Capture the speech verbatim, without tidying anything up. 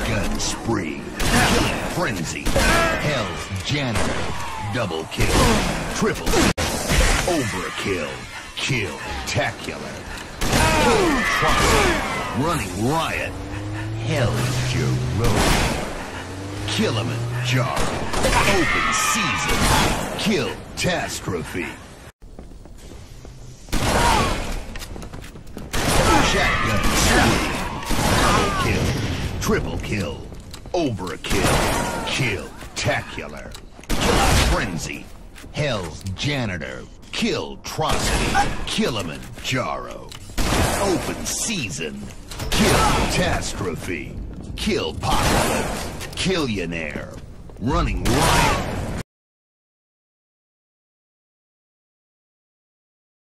Shotgun spree. Killing frenzy. Hell's janitor. Double kill. Triple kill. Overkill. Kill-tacular. Kill-tronic. Running riot. Hell's Jerome. Kilimanjaro. Open season. Kill-tastrophe. Shotgun spree. Double kill. Triple kill. Overkill. Kill-tacular. Killer frenzy. Hell's janitor. Kill-trocity. Kilimanjaro. Open season. Kill-tastrophe. Kill-pocalypse. Killionaire. Running riot.